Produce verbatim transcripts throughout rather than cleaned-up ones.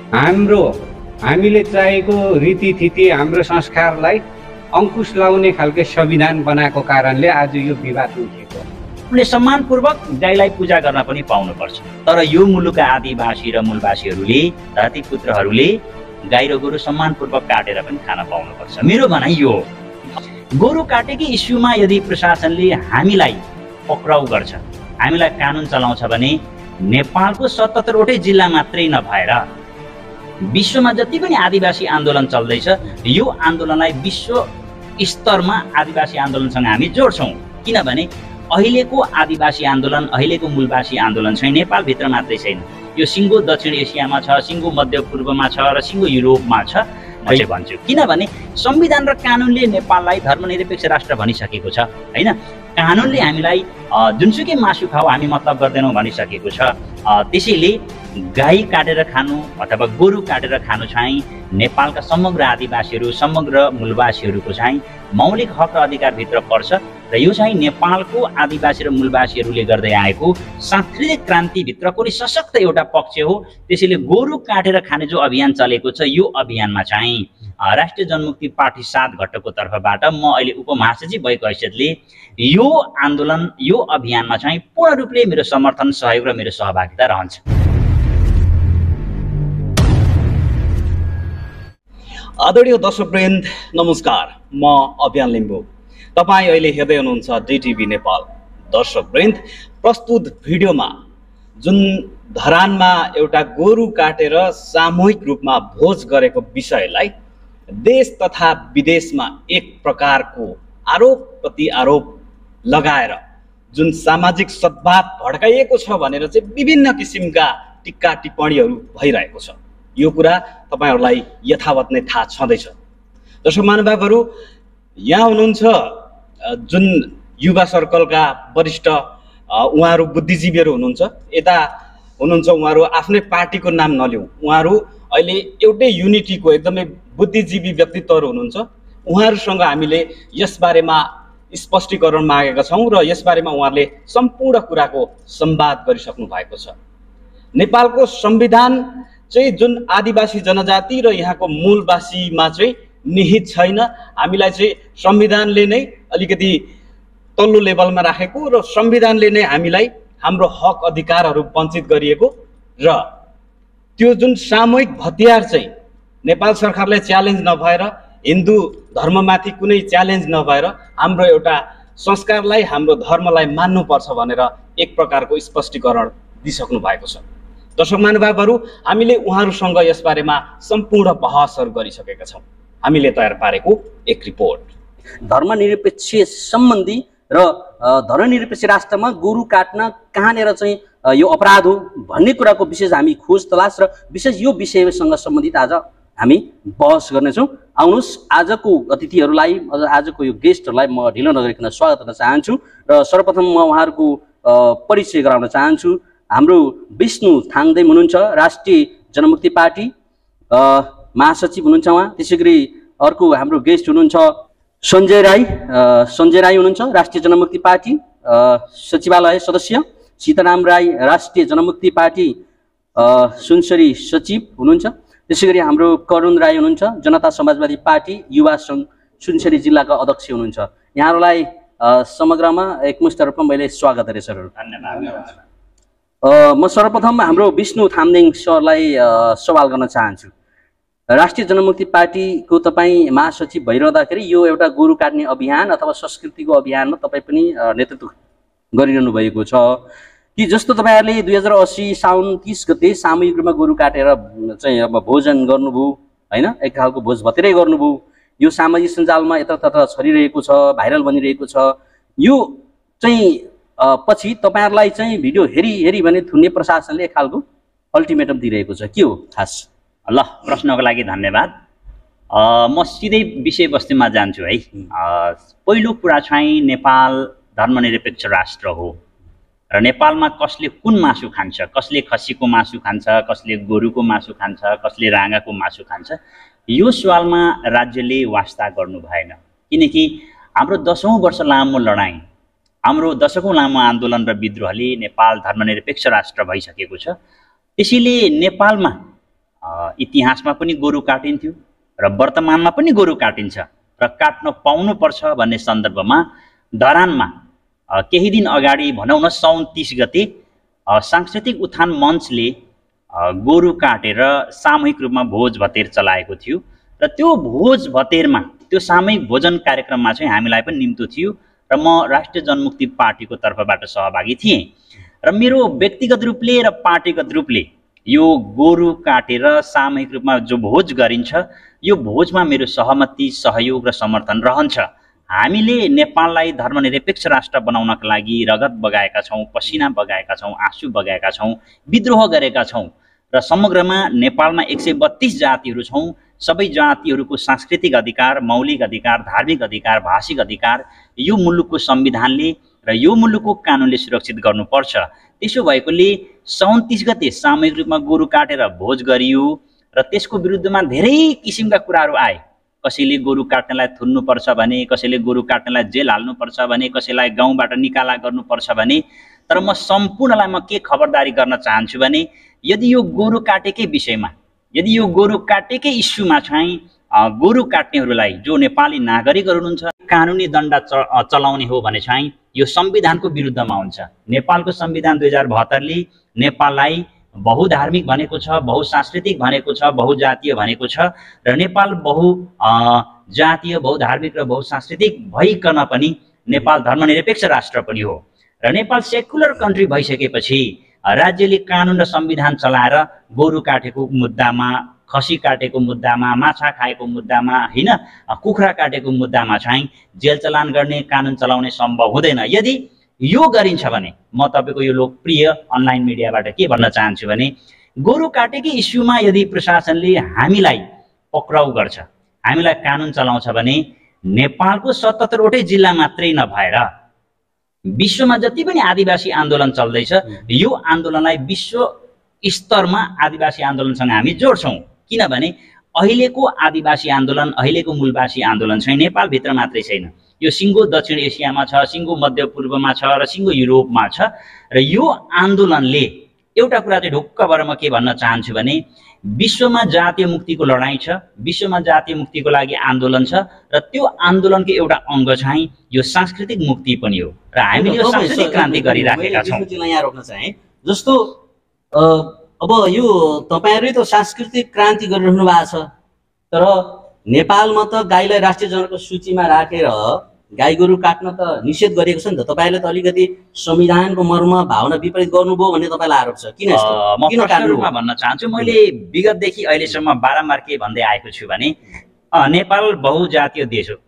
हाम्रो हामीले चाहेको रीतिथिति हाम्रो संस्कारलाई अंकुश लाउने खालको संविधान बनाएको कारणले आज यो विवाद उठेको। उनले सम्मानपूर्वक गाईलाई पूजा गर्न पनि पाउनुपर्छ। तर यो मुलुकका आदिवासी र मूलवासीहरूले धरतीपुत्रहरूले गाई र गोरु सम्मानपूर्वक काटेर पनि खान पाउनुपर्छ। मेरो भनाइ यो हो, गोरु काटेकै इस्युमा यदि प्रशासनले हामीलाई पक्राउ गर्छ, हामीलाई कानुन चलाउँछ भने नेपालको सतहत्तरवटै जिल्ला मात्रै नभएर विश्वमा जति पनि आदिवासी आन्दोलन चल्दैछ यो आन्दोलनलाई विश्व स्तरमा आदिवासी आन्दोलनसँग हामी जोड्छौँ। किनभने अहिलेको आदिवासी आन्दोलन, अहिलेको मूलवासी आन्दोलन चाहिँ नेपालभित्र मात्रै छैन, यो सिङ्गो दक्षिण एसियामा छ, सिङ्गो मध्यपूर्वमा छ र सिङ्गो युरोपमा छ म चाहिँ भन्छु। किनभने संविधान र कानुनले नेपाललाई धर्मनिरपेक्ष राष्ट्र भनिसकेको छ हैन। कानुनले हामीलाई जुनसुकै मासु खाऊ हामी मतलब गर्दैनौँ भनिसकेको छ। त्यसैले गाई काटेर खानु अथवा गोरु काटेर खानु चाहिँ नेपालका समग्र आदिवासीहरू, समग्र मूलवासीहरूको चाहिँ मौलिक हक र अधिकारभित्र पर्छ र यो चाहिँ नेपालको आदिवासी र मूलवासीहरूले गर्दै आएको सांस्कृतिक क्रान्तिभित्रको नि सशक्त एउटा पक्ष हो। त्यसैले गोरु काटेर खाने जो अभियान चलेको छ यो अभियानमा चाहिँ राष्ट्रिय जनमुक्ति पार्टी सात घटकको तर्फबाट म अहिले उपमहासचिव भएको हैसियतले यो आन्दोलन, यो अभियानमा चाहिँ पूर्ण रूपले मेरो समर्थन, सहयोग र मेरो सहभागिता रहन्छ। आदरणीय दर्शकवृन्द नमस्कार, म अभियान लिम्बू। तपाईँ अहिले हेर्दै हुनुहुन्छ डिटिभी नेपाल। दर्शकवृन्द, प्रस्तुत भिडियोमा जुन धरानमा एउटा गोरु काटेर सामूहिक रूपमा भोज गरेको विषयलाई देश तथा विदेशमा एक प्रकारको आरोप प्रति आरोप लगाएर जुन सामाजिक सद्भाव भड्काइएको छ भनेर चाहिँ विभिन्न किसिमका टिक्का टिप्पणीहरू भइरहेको छ। यो कुरा तपाईहरुलाई यथावत नै थाहा छँदैछ। दर्शक महानुभावहरू, यहाँ हुनुहुन्छ जुन युवा सर्कलका वरिष्ठ उहाँहरू बुद्धिजीवीहरू हुनुहुन्छ, यता हुनुहुन्छ उहाँहरू आफ्नै पार्टीको नाम नलिउँ, उहाँहरू अहिले एउटै युनिटीको एकदमै बुद्धिजीवी व्यक्तित्वहरू हुनुहुन्छ। उहाँहरूसँग हामीले यसबारेमा स्पष्टीकरण मागेका छौँ र यसबारेमा उहाँहरूले सम्पूर्ण कुराको संवाद गरिसक्नु भएको छ। नेपालको संविधान चाहिँ जुन आदिवासी जनजाति र यहाँको मूलवासीमा चाहिँ निहित छैन। हामीलाई चाहिँ संविधानले नै अलिकति तल्लो लेभलमा राखेको र संविधानले नै हामीलाई हाम्रो हक अधिकारहरू वञ्चित गरिएको र त्यो जुन सामूहिक हतियार चाहिँ नेपाल सरकारले च्यालेन्ज नभएर, हिन्दू धर्ममाथि कुनै च्यालेन्ज नभएर हाम्रो एउटा संस्कारलाई, हाम्रो धर्मलाई मान्नुपर्छ भनेर एक प्रकारको स्पष्टीकरण दिइसक्नु भएको छ। दर्शक महानुभावहरू, हामीले उहाँहरूसँग यसबारेमा सम्पूर्ण बहसहरू गरिसकेका छौँ। हामीले तयार पारेको एक रिपोर्ट। धर्मनिरपेक्ष सम्बन्धी र धर्मनिरपेक्ष राष्ट्रमा गोरु काट्न कहाँनिर चाहिँ यो अपराध हो भन्ने कुराको विशेष हामी खोज तलास र विशेष यो विषयसँग सम्बन्धित आज हामी बहस गर्नेछौँ। आउनुहोस्, आजको अतिथिहरूलाई, आजको यो गेस्टहरूलाई म ढिलो नगरिकन स्वागत गर्न चाहन्छु र सर्वप्रथम म उहाँहरूको परिचय गराउन चाहन्छु। हाम्रो विष्णु थाङदेम हुनुहुन्छ, राष्ट्रिय जनमुक्ति पार्टी महासचिव हुनुहुन्छ उहाँ। त्यसै गरी अर्को हाम्रो गेस्ट हुनुहुन्छ सञ्जय राई, सञ्जय राई हुनुहुन्छ राष्ट्रिय जनमुक्ति पार्टी सचिवालय सदस्य। सीताराम राई राष्ट्रिय जनमुक्ति पार्टी सुनसरी सचिव हुनुहुन्छ। त्यसै गरी हाम्रो करुण राई हुनुहुन्छ जनता समाजवादी पार्टी युवा सङ्घ सुनसरी जिल्लाका अध्यक्ष हुनुहुन्छ। यहाँहरूलाई समग्रमा एकमुष्ट रूपमा मैले स्वागत गरेँ सर। धन्यवाद। म सर्वप्रथम हाम्रो विष्णु थामदेङ सरलाई सवाल गर्न चाहन्छु। राष्ट्रिय जनमुक्ति पार्टीको तपाईँ महासचिव भइरहँदाखेरि यो एउटा गोरु काट्ने अभियान अथवा संस्कृतिको अभियानमा तपाईँ पनि नेतृत्व गरिरहनु भएको छ कि जस्तो तपाईँहरूले दुई हजार अस्सी साउन तीस गते सामूहिक रूपमा गोरु काटेर चाहिँ अब भोजन गर्नुभयो होइन, एक खालको भोज भतेरै गर्नुभयो। यो सामाजिक सञ्जालमा यतातता छरिरहेको छ, भाइरल बनिरहेको छ। यो चाहिँ पछि तपाईहरुलाई चाहिँ भिडियो हेरी हेरी भने थुन्ने प्रशासनले एक खालको अल्टिमेटम दिइरहेको छ, के हो खास? ल, प्रश्नको लागि धन्यवाद। म सिधै विषयवस्तुमा जान्छु है। पहिलो कुरा चाहिँ नेपाल धर्मनिरपेक्ष राष्ट्र हो र नेपालमा कसले कुन मासु खान्छ, कसले खसीको मासु खान्छ, कसले गोरुको मासु खान्छ, कसले राँगाको मासु खान्छ, यो सवालमा राज्यले वास्ता गर्नु भएन। किनकि हाम्रो दसौँ वर्ष लामो लडाईँ, हाम्रो दशकौँ लामो आन्दोलन र विद्रोहले नेपाल धर्मनिरपेक्ष राष्ट्र भइसकेको छ। त्यसैले नेपालमा इतिहासमा पनि गोरु काटिन्थ्यो र वर्तमानमा पनि गोरु काटिन्छ र काट्न पाउनुपर्छ भन्ने सन्दर्भमा धरानमा केही दिन अगाडि भनौँ न साउन तीस गते सांस्कृतिक उत्थान मञ्चले गोरु काटेर सामूहिक रूपमा भोज भतेर चलाएको थियो र त्यो भोज भतेरमा त्यो सामूहिक भोजन कार्यक्रममा चाहिँ हामीलाई पनि निम्तो थियो र म राष्ट्रिय जनमुक्ति पार्टीको तर्फबाट सहभागी थिएँ र मेरो व्यक्तिगत रूपले र पार्टीगत रूपले यो गोरु काटेर सामूहिक रूपमा जो भोज गरिन्छ यो भोजमा मेरो सहमति सहयोग र समर्थन रहन्छ। हामीले नेपाललाई धर्मनिरपेक्ष राष्ट्र बनाउनका लागि रगत बगाएका छौँ, पसिना बगाएका छौँ, आँसु बगाएका छौँ, विद्रोह गरेका छौँ र समग्रमा नेपालमा एक सय बत्तीस जातिहरू छौँ। सबै जातिहरूको सांस्कृतिक अधिकार, मौलिक अधिकार, धार्मिक अधिकार, भाषिक अधिकार यो मुलुकको संविधानले र यो मुलुकको कानुनले सुरक्षित गर्नुपर्छ। त्यसो भएकोले साउन तीस गते सामूहिक रूपमा गोरु काटेर भोज गरियो र त्यसको विरुद्धमा धेरै किसिमका कुराहरू आए। कसैले गोरु काट्नलाई थुन्नुपर्छ भने, कसैले गोरु काट्नलाई जेल हाल्नुपर्छ भने, कसैलाई गाउँबाट निकाला गर्नुपर्छ भने। तर म सम्पूर्णलाई म के खबरदारी गर्न चाहन्छु भने यदि यो गोरु काटेकै विषयमा, यदि यो गोरु काटेकै इस्युमा चाहिँ गोरु काट्नेहरूलाई जो नेपाली नागरिकहरू हुनुहुन्छ कानुनी दण्ड चलाउने हो भने चाहिँ यो संविधानको विरुद्धमा हुन्छ। नेपालको संविधान दुई हजार बहत्तरले नेपाललाई बहुधार्मिक भनेको छ, बहुसांस्कृतिक भनेको छ, बहुजातीय भनेको छ र नेपाल बहु जातीय, बहुधार्मिक र बहुसांस्कृतिक भइकन पनि नेपाल धर्मनिरपेक्ष राष्ट्र पनि हो र नेपाल सेकुलर कन्ट्री भइसकेपछि राज्यले कानुन र संविधान चलाएर गोरु काटेको मुद्दामा, खसी काटेको मुद्दामा, माछा खाएको मुद्दामा, हैन कुखुरा काटेको मुद्दामा चाहिँ जेल चलान गर्ने, कानुन चलाउने सम्भव हुँदैन। यदि यो गरिन्छ भने म तपाईको यो लोकप्रिय अनलाइन मिडियाबाट के भन्न चाहन्छु भने गोरु काटेकै इस्युमा यदि प्रशासनले हामीलाई पक्राउ गर्छ, हामीलाई कानुन चलाउँछ भने नेपालको सतहत्तरवटै जिल्ला मात्रै नभएर विश्वमा जति पनि आदिवासी आन्दोलन चल्दैछ यो आन्दोलनलाई विश्व स्तरमा आदिवासी आन्दोलनसँग हामी जोड्छौँ। किनभने अहिलेको आदिवासी आन्दोलन, अहिलेको मूलवासी आन्दोलन चाहिँ नेपालभित्र मात्रै छैन, यो सिङ्गो दक्षिण एसियामा छ, सिङ्गो मध्यपूर्वमा छ र सिङ्गो युरोपमा छ। र यो आन्दोलनले एउटा कुरा चाहिँ ढुक्क भएर म के भन्न चाहन्छु भने विश्वमा जातीय मुक्तिको लडाईँ छ, विश्वमा जातीय मुक्तिको लागि आन्दोलन छ र त्यो आन्दोलनको एउटा अङ्ग चाहिँ यो सांस्कृतिक मुक्ति पनि हो र हामीले यो सांस्कृतिक क्रान्ति गरिराखेका छौँ। यहाँ रोक्न चाहे जस्तो अब यो तपाईहरुले त सांस्कृतिक क्रान्ति गरिरहनु भएको छ, तर नेपालमा त गाईलाई राष्ट्रिय जनावरको सूचीमा राखेर गाई गोरु काट्न त निषेध गरिएको छ नि त। तपाईहरुले त अलिकति संविधानको मर्म भावना विपरीत गर्नुभयो भन्ने तपाईलाई आरोप छ। किन यस्तो? म प्रश्न रूपमा भन्न चाहन्छु, मैले विगतदेखि अहिलेसम्म बारम्बार के भन्दै आएको छु भने नेपाल बहुजातीय देश हो,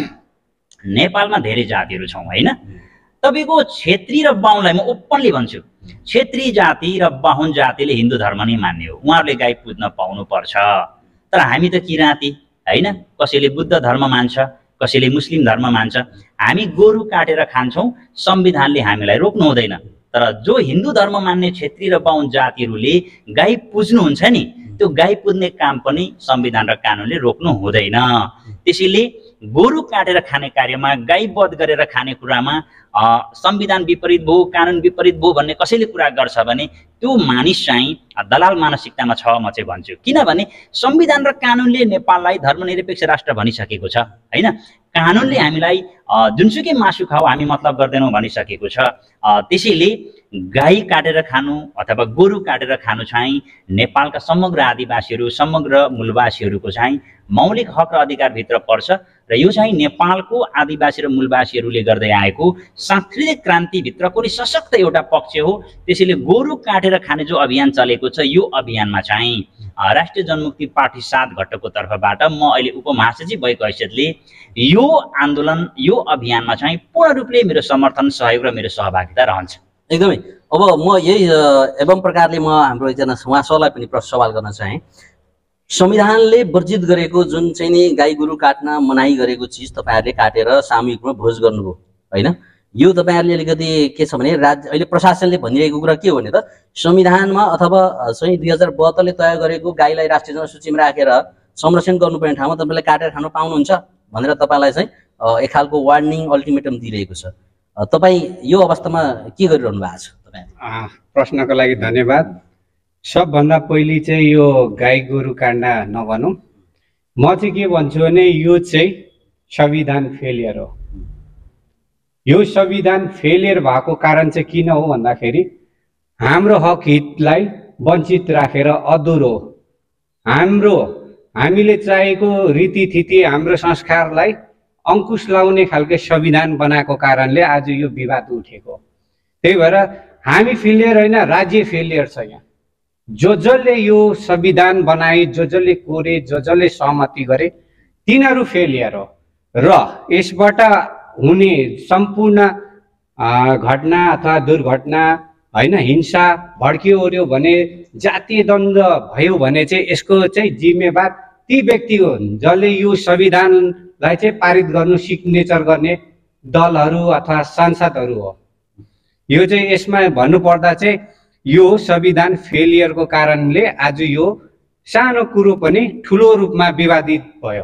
नेपालमा धेरै जातिहरू छौँ हैन। तपाईको क्षेत्री र बाहुनलाई म ओपनली भन्छु, क्षेत्री जाति र बाहुन जातिले हिन्दू धर्म नै मान्ने हो, उहाँहरूले गाई पुज्न पाउनु पर्छ। तर हामी त किराँती हैन, कसैले बुद्ध धर्म मान्छ, कसैले मुस्लिम धर्म मान्छ, हामी गोरु काटेर खान्छौँ, संविधानले हामीलाई रोक्नु हुँदैन। तर जो हिन्दू धर्म मान्ने क्षेत्री र बाहुन जातिहरूले गाई पुज्नुहुन्छ नि, त्यो गाई पुज्ने काम पनि संविधान र कानुनले रोक्नु हुँदैन। त्यसैले गोरु काटेर खाने कार्यमा, गाई वध गरेर खाने कुरामा संविधान विपरीत भयो, कानुन विपरीत भयो भन्ने कसैले कुरा गर्छ भने त्यो मानिस चाहिँ दलाल मानसिकतामा छ म चाहिँ भन्छु। किनभने संविधान र कानुनले नेपाललाई धर्मनिरपेक्ष राष्ट्र भनिसकेको छ हैन। कानुनले हामीलाई जुनसुकै मासु खाऊ हामी मतलब गर्दैनौँ भनिसकेको छ। त्यसैले गाई काटेर खानु अथवा गोरु काटेर खानु चाहिँ नेपालका समग्र आदिवासीहरू, समग्र मूलवासीहरूको चाहिँ मौलिक हक र अधिकारभित्र पर्छ र यो चाहिँ नेपालको आदिवासी र मूलवासीहरूले गर्दै आएको सांस्कृतिक क्रान्तिभित्रको नि सशक्त एउटा पक्ष हो। त्यसैले गोरु काटेर खाने जो अभियान चलेको छ यो अभियानमा चाहिँ राष्ट्रिय जनमुक्ति पार्टी सात घटकको तर्फबाट म अहिले उपमहासचिव भएको हैसियतले यो आन्दोलन, यो अभियानमा चाहिँ पूर्ण रूपले मेरो समर्थन, सहयोग र मेरो सहभागिता रहन्छ। एकदमै। अब म यही एवं प्रकारले म हाम्रो एकजना उहाँलाई पनि प्रश्न सवाल गर्न चाहे। संविधानले वर्जित गरेको जुन चाहिँ नि गाई गोरु काट्न मनाही गरेको चिज तपाईहरुले काटेर सामूहिकमा भोज गर्नुभयो हैन, यो तपाईहरुले अलिकति के छ भने राज्य अहिले प्रशासनले भनिरहेको कुरा के हो भने त संविधानमा अथवा चाहिँ दुई हजार बहत्तरले तय गरेको गाईलाई राष्ट्रिय जनसूचीमा राखेर संरक्षण गर्नुपर्ने ठाउँमा तपाईले काटेर खान पाउनुहुन्छ भनेर तपाईलाई चाहिँ एक खालको वार्निङ अल्टिमेटम दिइरहेको छ। तपाई यो अवस्थामा के गरिरहनु भएको छ? तपाई प्रश्नको लागि धन्यवाद। सबभन्दा पहिले चाहिँ यो गाई गोरु काट्न नभनौँ। म चाहिँ के भन्छु भने यो चाहिँ संविधान फेलियर हो। यो संविधान फेलियर भएको कारण चाहिँ किन हो भन्दाखेरि हाम्रो हक हितलाई वञ्चित राखेर अधुरो हाम्रो हामीले चाहेको रीतिथिति हाम्रो संस्कारलाई अंकुश लाउने खालको संविधान बनाएको कारणले आज यो विवाद उठेको। त्यही भएर हामी फेलियर होइन, राज्य फेलियर छ। यहाँ जो जसले यो संविधान बनाए, जो जसले कोरे, जो जसले सहमति गरे तिनीहरू फेलियर हो। र यसबाट हुने सम्पूर्ण घटना अथवा दुर्घटना होइन, हिंसा भड्कियो ओर्यो भने, जातीय द्वन्द भयो भने चाहिँ यसको चाहिँ जिम्मेवार ती व्यक्ति हुन् जसले यो संविधानलाई चाहिँ पारित गर्नु सिग्नेचर गर्ने दलहरू अथवा सांसदहरू हो। यो चाहिँ यसमा भन्नुपर्दा चाहिँ यो संविधान फेलियरको कारणले आज यो सानो कुरो पनि ठुलो रूपमा विवादित भयो।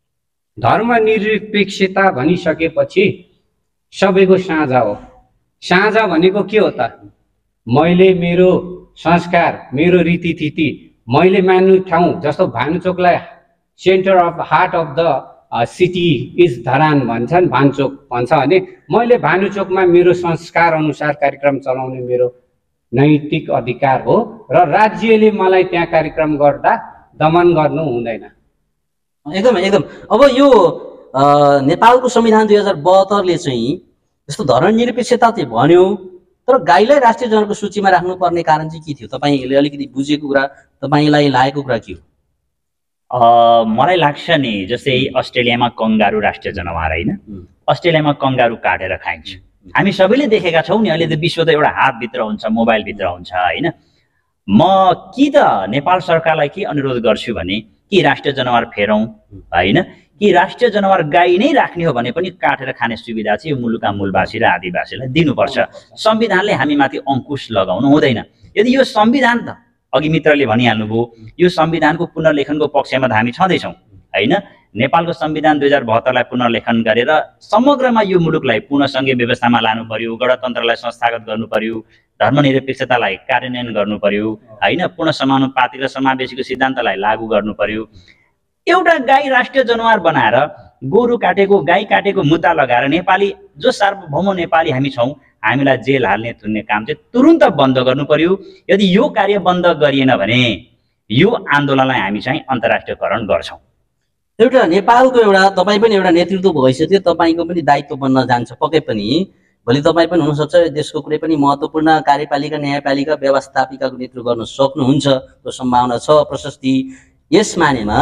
धर्मनिरपेक्षता भनिसकेपछि सबैको साझा हो। साझा भनेको के हो त? मैले मेरो संस्कार, मेरो रीतिथिति मैले मान्नु ठाउँ, जस्तो भानुचोकलाई centre of heart of the city is Dharan भन्छन्, भानुचोक भन्छ भने मैले भानुचोकमा मेरो संस्कार अनुसार कार्यक्रम चलाउने मेरो नैतिक अधिकार हो र राज्यले मलाई त्यहाँ कार्यक्रम गर्दा दमन गर्नु हुँदैन। एकदम एकदम। अब यो नेपालको संविधान दुई हजार बहत्तरले चाहिँ जस्तो धर्मनिरपेक्षता चाहिँ भन्यो, तर गाईलाई राष्ट्रिय जनावरको सूचीमा राख्नुपर्ने कारण चाहिँ के थियो? तपाईँले अलिकति बुझेको कुरा, तपाईँलाई लागेको कुरा के हो? मलाई लाग्छ नि, जस्तै अस्ट्रेलियामा कंगारू राष्ट्रिय जनावर होइन, अस्ट्रेलियामा कंगारू काटेर खाइन्छ। हामी सबैले देखेका छौँ नि, अहिले त विश्व त एउटा हातभित्र हुन्छ, मोबाइलभित्र हुन्छ होइन। म कि त नेपाल सरकारलाई के अनुरोध गर्छु भने कि राष्ट्रिय जनावर फेरौँ होइन, कि राष्ट्रिय जनावर गाई नै राख्ने हो भने पनि काटेर खाने सुविधा चाहिँ यो मुलुकका मूलवासी र आदिवासीलाई दिनुपर्छ। संविधानले हामी माथि अंकुश लगाउनु हुँदैन। यदि यो संविधान त अघि मित्रले भनिहाल्नुभयो, यो संविधानको पुनर्लेखनको पक्षमा त हामी छँदैछौँ होइन। नेपालको संविधान दुई हजार बहत्तरलाई पुनर्लेखन गरेर समग्रमा यो मुलुकलाई पुनः सङ्घीय व्यवस्थामा लानु पर्यो, गणतन्त्रलाई संस्थागत गर्नु पर्यो, धर्मनिरपेक्षतालाई कार्यान्वयन गर्नु पर्यो होइन, पूर्ण समानुपातिक र समावेशीको सिद्धान्तलाई लागू गर्नु पर्यो। एउटा गाई राष्ट्रिय जनावर बनाएर गोरु काटेको, गाई काटेको मुद्दा लगाएर नेपाली जो सार्वभौम नेपाली हामी छौँ, हामीलाई जेल हाल्ने थुन्ने काम चाहिँ तुरुन्त बन्द गर्नु पर्यो। यदि यो कार्य बन्द गरिएन भने यो आन्दोलनलाई हामी चाहिँ अन्तर्राष्ट्रियकरण गर्छौँ। एउटा नेपालको एउटा तपाईँ पनि एउटा नेतृत्व भइसक्यो, तपाईँको पनि दायित्व बन्न जान्छ पक्कै पनि। भोलि तपाईँ पनि हुनसक्छ देशको कुनै पनि महत्त्वपूर्ण कार्यपालिका, न्यायपालिका, व्यवस्थापिकाको नेतृत्व गर्न सक्नुहुन्छ, त्यो सम्भावना छ, प्रशस्ति। यस मानेमा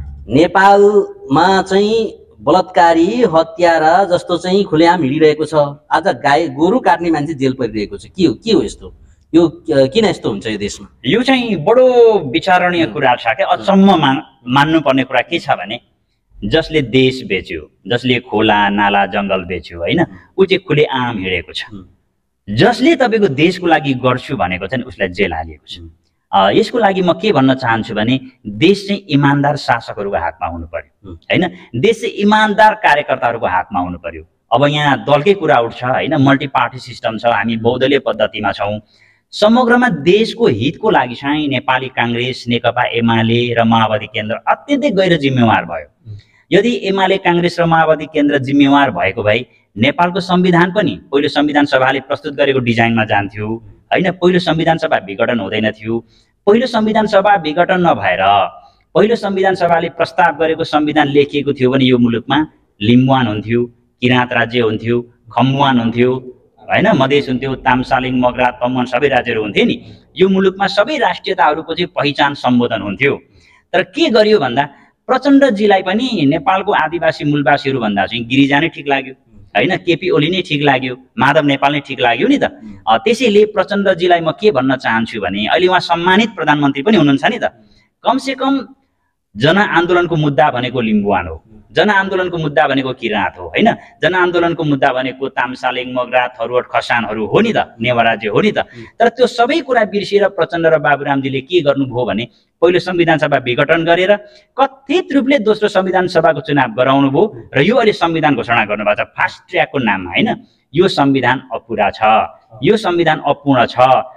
नेपालमा चाहिँ बलात्कारी, हत्यारा जस्तो चाहिँ खुलेआम हिँडिरहेको छ। आज गाई गोरु काट्ने मान्छे जेल परिरहेको छ। के हो के हो यस्तो? यो किन यस्तो हुन्छ यो देशमा? यो चाहिँ बडो विचारणीय कुरा छ क्या। अचम्म मान मान्नुपर्ने कुरा के छ भने जसले देश बेच्यो, जसले खोला नाला जङ्गल बेच्यो होइन, ऊ चाहिँ खुलेआम हिँडेको छ। जसले तपाईँको देशको लागि गर्छु भनेको छ नि उसलाई जेल हालिएको छ। यसको लागि म के भन्न चाहन्छु भने देश चाहिँ इमान्दार शासकहरूको हातमा हुनु पर्यो होइन, देश चाहिँ इमान्दार कार्यकर्ताहरूको हातमा हुनु पर्यो। अब यहाँ दलकै कुरा उठ्छ होइन, मल्टी पार्टी सिस्टम छ, हामी बहुदलीय पद्धतिमा छौँ। समग्रमा देशको हितको लागि चाहिँ नेपाली काङ्ग्रेस, नेकपा एमाले र माओवादी केन्द्र अत्यन्तै गैर जिम्मेवार भयो। यदि एमाले काङ्ग्रेस र माओवादी केन्द्र जिम्मेवार भएको भए नेपालको संविधान पनि पहिलो संविधान सभाले प्रस्तुत गरेको डिजाइनमा जान्थ्यो होइन, पहिलो संविधान सभा विघटन हुँदैन थियो। पहिलो संविधान सभा विघटन नभएर पहिलो संविधान सभाले प्रस्ताव गरेको संविधान लेखिएको थियो भने यो मुलुकमा लिम्बुवान हुन्थ्यो, किराँत राज्य हुन्थ्यो, खम्बुवान हुन्थ्यो होइन, मधेस हुन्थ्यो, तामसालिङ, मगरात, तमुवान सबै राज्यहरू हुन्थे नि। यो मुलुकमा सबै राष्ट्रियताहरूको चाहिँ पहिचान सम्बोधन हुन्थ्यो। तर के गरियो भन्दा प्रचण्डजीलाई पनि नेपालको आदिवासी मूलवासीहरू भन्दा चाहिँ गिरिजा नै ठिक लाग्यो होइन, केपी ओली नै ठिक लाग्यो, माधव नेपाल नै ठिक लाग्यो नि त। त्यसैले प्रचण्डजीलाई म के भन्न चाहन्छु भने अहिले उहाँ सम्मानित प्रधानमन्त्री पनि हुनुहुन्छ नि त। कमसेकम जनआन्दोलनको मुद्दा भनेको लिम्बुवान हो, जनआन्दोलनको मुद्दा भनेको किराँत हो होइन, जनआन्दोलनको मुद्दा भनेको तामसालिङ, मगरात, थरुवट, खसानहरू हो नि त, नेवा राज्य हो नि त। तर त्यो सबै कुरा बिर्सिएर प्रचण्ड र बाबुरामजीले के गर्नुभयो भने पहिलो संविधान सभा विघटन गरेर कथित रूपले दोस्रो संविधान सभाको चुनाव गराउनु भयो र यो अहिले संविधान घोषणा गर्नुभएको छ फास्ट ट्र्याकको नाममा होइन। यो संविधान अपुरा छ, यो संविधान अपूर्ण छ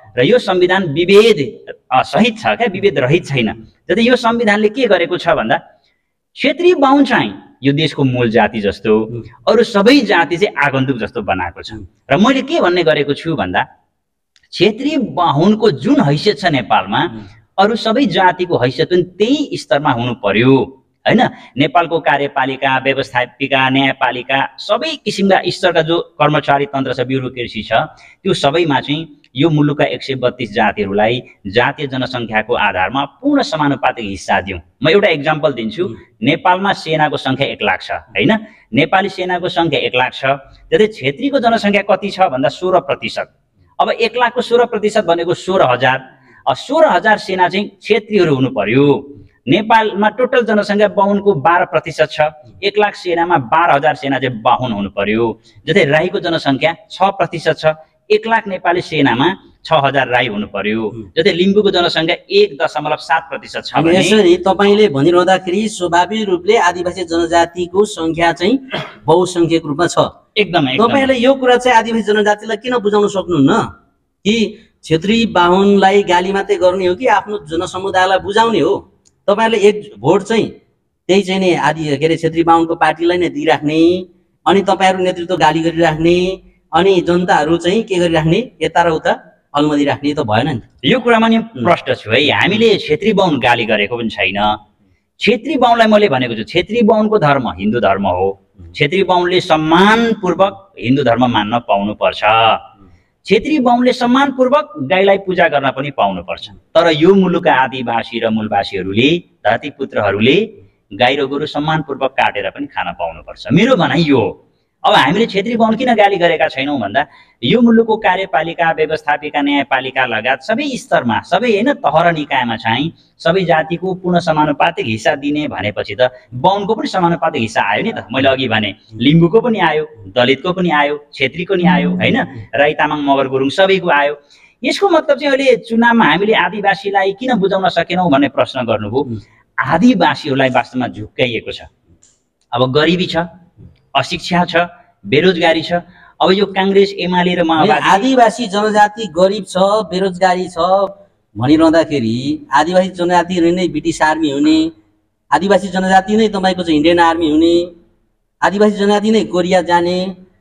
र यो संविधान विभेद सहित छ क्या, विभेद रहित छैन। जस्तै यो संविधानले के गरेको छ भन्दा क्षेत्रीय बाहुन चाहिँ यो देशको मूल जाति जस्तो, अरू सबै जाति चाहिँ आगन्तुक जस्तो बनाएको छ। र मैले के भन्ने गरेको छु भन्दा क्षेत्रीय बाहुनको जुन हैसियत छ नेपालमा, अरू सबै जातिको हैसियत पनि त्यही स्तरमा हुनु पर्यो हैन। नेपालको कार्यपालिका, व्यवस्थापिका, न्यायपालिका सबै किसिमका स्तरका जो कर्मचारी तन्त्र छ, ब्युरोक्रेसी छ, त्यो सबैमा चाहिँ यो मुलुकका एक सय बत्तीस जातिहरूलाई जातीय जनसङ्ख्याको आधारमा पूर्ण समानुपातिक हिस्सा दिउँ। म एउटा इक्जाम्पल दिन्छु। नेपालमा सेनाको सङ्ख्या एक लाख छ हैन, नेपाली सेनाको सङ्ख्या एक लाख छ, जस्तै क्षेत्रीको जनसङ्ख्या कति छ भन्दा सोह्र प्रतिशत। अब एक लाखको सोह्र प्रतिशत भनेको सोह्र हजार, सोह्र हजार सेना चाहिँ क्षेत्रीयहरू हुनु पर्यो। नेपालमा टोटल जनसङ्ख्या बाहुनको बाह्र प्रतिशत छ, एक लाख सेनामा बाह्र हजार सेना चाहिँ बाहुन हुनु पर्यो। जस्तै राईको जनसङ्ख्या छ प्रतिशत छ, एक लाख नेपाली सेनामा छ हजार राई हुनु पर्यो। जस्तै लिम्बूको जनसङ्ख्या एक दशमलव सात प्रतिशत छ। यसरी तपाईँले भनिरहँदाखेरि स्वाभाविक रूपले आदिवासी जनजातिको सङ्ख्या चाहिँ बहुसङ्ख्यक रूपमा छ। एकदमै तपाईँले यो कुरा चाहिँ आदिवासी जनजातिलाई किन बुझाउन सक्नुहुन्न कि क्षेत्रीय बाहुनलाई गाली मात्रै गर्ने हो कि आफ्नो जनसमुदायलाई बुझाउने हो? तपाईँहरूले एक भोट चाहिँ त्यही चाहिँ नि आदि के अरे क्षेत्रीय बाहुनको पार्टीलाई नै दिइराख्ने, अनि तपाईँहरू नेतृत्व गाली गरिराख्ने, अनि जनताहरू चाहिँ के गरिराख्ने, यता र उता अलमदी राख्ने त भएन नि। यो कुरामा नि प्रष्ट छु है। हामीले क्षेत्रीय बाहुन गाली गरेको पनि छैन। क्षेत्रीय बाहुनलाई मैले भनेको छु क्षेत्रीय बाहुनको धर्म हिन्दू धर्म हो। क्षेत्रीय बाहुनले सम्मानपूर्वक हिन्दू धर्म मान्न पाउनुपर्छ। क्षेत्रीय बाहुनले सम्मानपूर्वक गाईलाई पूजा गर्न पनि पाउनुपर्छ। तर यो मुलुकका आदिवासी र मूलवासीहरूले, धरतीपुत्रहरूले गाई र गोरु सम्मानपूर्वक काटेर पनि खान पाउनुपर्छ। मेरो भनाइ यो हो। अब हामीले क्षेत्रीय बाहुन किन गाली गरेका छैनौँ भन्दा यो मुलुकको कार्यपालिका, व्यवस्थापिका, न्यायपालिका लगायत सबै स्तरमा, सबै होइन तह र निकायमा चाहिँ सबै जातिको पूर्ण समानुपातिक हिस्सा दिने भनेपछि त बाहुनको पनि समानुपातिक हिस्सा आयो नि त। मैले अघि भने लिम्बूको पनि आयो, दलितको पनि आयो, क्षेत्रीको नि आयो होइन, राई, तामाङ, मगर, गुरुङ सबैको आयो। यसको मतलब चाहिँ अहिले चुनावमा हामीले आदिवासीलाई किन बुझाउन सकेनौँ भन्ने प्रश्न गर्नुभयो। आदिवासीहरूलाई वास्तवमा झुक्काइएको छ। अब गरिबी छ, अशिक्षा छ, बेरोजगारी छ। अब यो काङ्ग्रेस, एमाले र माओवादी आदिवासी जनजाति गरिब छ, बेरोजगारी छ भनिरहँदाखेरि आदिवासी जनजाति नै ब्रिटिस आर्मी हुने, आदिवासी जनजाति नै तपाईँको चाहिँ इन्डियन आर्मी हुने, आदिवासी जनजाति नै कोरिया जाने,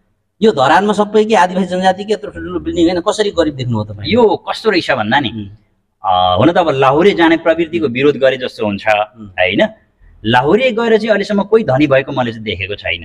यो धरानमा सबै के आदिवासी जनजातिकै यत्रो ठुलो बिल्डिङ होइन, कसरी गरिब देख्नुभयो तपाईँ? यो कस्तो रहेछ भन्दा नि हुन त अब लाहोरे जाने प्रवृत्तिको विरोध गरे जस्तो हुन्छ होइन। लाहोरे गएर चाहिँ अहिलेसम्म कोही धनी भएको मैले चाहिँ देखेको छैन।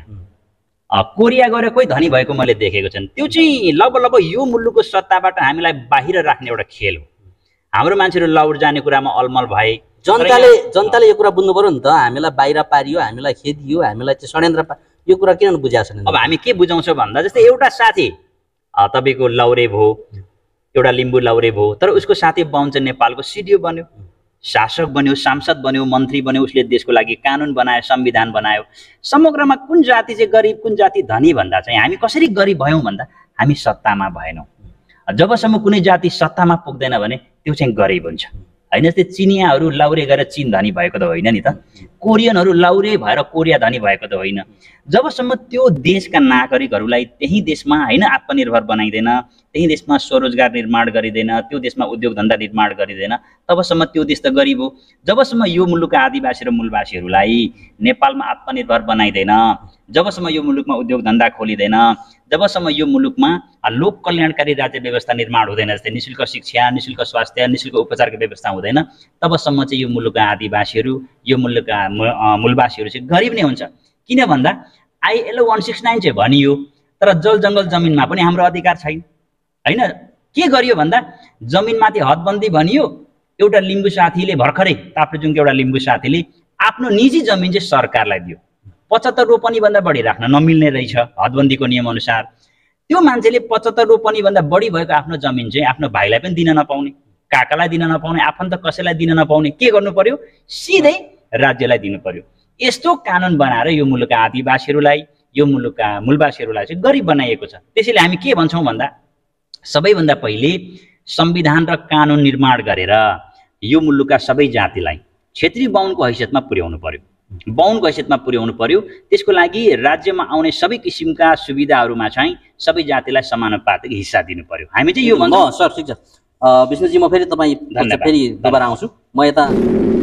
कोरिया गएर कोही धनी भएको मैले देखेको छैन। त्यो चाहिँ लगभग लगभग यो मुलुकको सत्ताबाट हामीलाई बाहिर राख्ने एउटा खेल हो। हाम्रो मान्छेहरू लाहोर जाने कुरामा अलमल भए। जनताले जनताले यो कुरा बुझ्नु पर्यो नि त। हामीलाई बाहिर पारियो, हामीलाई खेदियो, हामीलाई चाहिँ षड्यन्त्र पा यो कुरा किन बुझाएको छैन? अब हामी के बुझाउँछौँ भन्दा जस्तै एउटा साथी तपाईँको लाहुरे भयो, एउटा लिम्बू लाहुरे भयो, तर उसको साथी बाहुन चाहिँ नेपालको सिडिओ बन्यो, शासक बन्यो, सांसद बन्यो, मन्त्री बन्यो, उसले देशको लागि कानुन बनायो, संविधान बनायो। समग्रमा कुन जाति चाहिँ गरिब, कुन जाति धनी भन्दा चाहिँ हामी कसरी गरिब भयौँ भन्दा हामी सत्तामा भएनौँ। जबसम्म कुनै जाति सत्तामा पुग्दैन भने त्यो चाहिँ गरिब हुन्छ होइन। जस्तै चिनियाहरू लाउरे गएर चिन धनी भएको त होइन नि त, कोरियनहरू लाउरे भएर कोरिया धनी भएको त होइन। जबसम्म त्यो देशका नागरिकहरूलाई त्यही देशमा होइन आत्मनिर्भर बनाइँदैन, त्यही देशमा स्वरोजगार निर्माण गरिँदैन, त्यो देशमा उद्योग धन्दा निर्माण गरिँदैन, तबसम्म त्यो देश त गरिब हो। जबसम्म यो मुलुकका आदिवासी र मूलवासीहरूलाई नेपालमा आत्मनिर्भर बनाइँदैन, जबसम्म यो मुलुकमा उद्योग धन्दा खोलिँदैन, जबसम्म यो मुलुकमा लोक कल्याणकारी राज्य व्यवस्था निर्माण हुँदैन, जस्तै निःशुल्क शिक्षा, निःशुल्क स्वास्थ्य, निःशुल्क उपचारको व्यवस्था हुँदैन, तबसम्म चाहिँ यो मुलुकका आदिवासीहरू, यो मुलुकका मूलवासीहरू चाहिँ गरिब नै हुन्छ। किन भन्दा आइएलओ वान सिक्स नाइन चाहिँ भनियो, तर जल जङ्गल जमिनमा पनि हाम्रो अधिकार छैन होइन। के गरियो भन्दा जमिनमाथि हदबन्दी भनियो। एउटा लिम्बू साथीले भर्खरै ताप्लेजुङको एउटा लिम्बू साथीले आफ्नो निजी जमिन चाहिँ सरकारलाई दियो। पचहत्तर रोपनीभन्दा बढी राख्न नमिल्ने रहेछ हदबन्दीको नियम अनुसार। त्यो मान्छेले पचहत्तर रोपनीभन्दा बढी भएको आफ्नो जमिन चाहिँ आफ्नो भाइलाई पनि दिन नपाउने, काकालाई दिन नपाउने, आफन्त कसैलाई दिन नपाउने, के गर्नु पर्यो? सिधै राज्यलाई दिनु पर्यो। यस्तो कानुन बनाएर यो मुलुकका आदिवासीहरूलाई, यो मुलुकका मूलवासीहरूलाई चाहिँ गरिब बनाइएको छ। त्यसैले हामी के भन्छौँ भन्दा सबैभन्दा पहिले संविधान र कानुन निर्माण गरेर यो मुलुकका सबै जातिलाई क्षेत्रीय बाहुनको हैसियतमा पुर्याउनु पर्यो, बाहुनको हैसियतमा पुर्याउनु पर्यो। त्यसको लागि राज्यमा आउने सबै किसिमका सुविधाहरूमा चाहिँ सबै जातिलाई समानुपातिक हिस्सा दिनु पर्यो। हामी चाहिँ यो भन्छौँ। सर ठिक छ, विष्णुजी म फेरि तपाईँ धन्यवाद। फेरि दोबारा आउँछु म यता